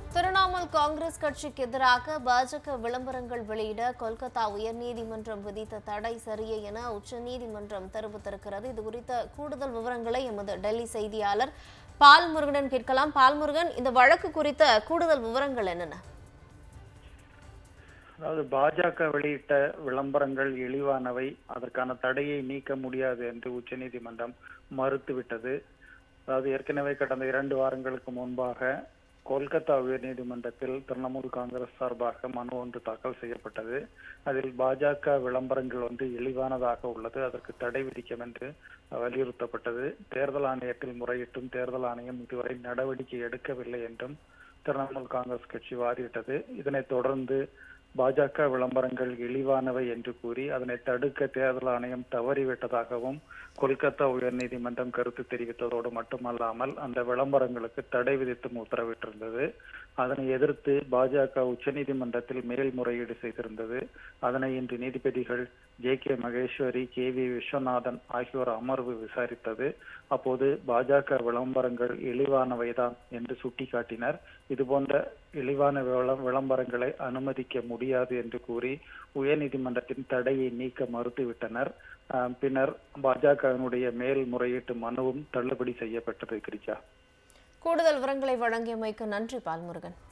திரிணாமுல் காங்கிரஸ் கட்சிக்கு எதிராக பாஜக விளம்பரங்கள் வெளியிட கொல்கத்தா உயர்நீதிமன்றம் விதித்த தடை சரியே என உச்சநீதிமன்றம் தெரிவித்திருக்கிறது. இதுகுறித்த கூடுதல் விவரங்களை எமது டெல்லி செய்தியாளர் பால்முருகன் கேட்கலாம். பால்முருகன், இந்த வழக்கு குறித்த கூடுதல் விவரங்கள் என்னென்ன? அதாவது பாஜக வெளியிட்ட விளம்பரங்கள் இழிவானவை, அதற்கான தடையை நீக்க முடியாது என்று உச்சநீதிமன்றம் மறுத்துவிட்டது. அதாவது ஏற்கனவே கடந்த 2 வாரங்களுக்கு முன்பாக கொல்கத்தா உயர்நீதிமன்றத்தில் திரிணாமுல் காங்கிரஸ் சார்பாக மனு ஒன்று தாக்கல் செய்யப்பட்டது. அதில் பாஜக விளம்பரங்கள் இழிவானதாக உள்ளது, அதற்கு தடை விதிக்கும் என்று வலியுறுத்தப்பட்டது. தேர்தல் ஆணையத்தில் முறையிட்டும் தேர்தல் ஆணையம் இதுவரை நடவடிக்கை எடுக்கவில்லை என்றும் திரிணாமுல் காங்கிரஸ் கட்சி வாதிட்டது. இதனைத் தொடர்ந்து பாஜக விளம்பரங்கள் இழிவானவை என்று கூறி அதனை தடுக்க தேர்தல் ஆணையம் தவறிவிட்டதாகவும் கொல்கத்தா உயர்நீதிமன்றம் கருத்து தெரிவித்ததோடு மட்டுமல்லாமல் அந்த விளம்பரங்களுக்கு தடை விதித்தும் உத்தரவிட்டிருந்தது. அதனை எதிர்த்து பாஜக உச்சநீதிமன்றத்தில் மேல்முறையீடு செய்திருந்தது. அதனை இன்று நீதிபதிகள் JK மகேஸ்வரி, KV விஸ்வநாதன் ஆகியோர் அமர்வு விசாரித்தது. அப்போது பாஜக விளம்பரங்கள் இழிவானவைதான் என்று சுட்டிக்காட்டினர். இதுபோன்ற இழிவான விளம்பரங்களை அனுமதிக்க முடியாது என்று கூறி உயர்நீதிமன்றத்தின் தடையை நீக்க மறுத்துவிட்டனர். பின்னர் பாஜகவினுடைய மேல்முறையீட்டு மனுவும் தள்ளுபடி செய்யப்பட்டது. கிரிஜா, கூடுதல் விவரங்களை வழங்கியமைக்கு நன்றி பால்முருகன்.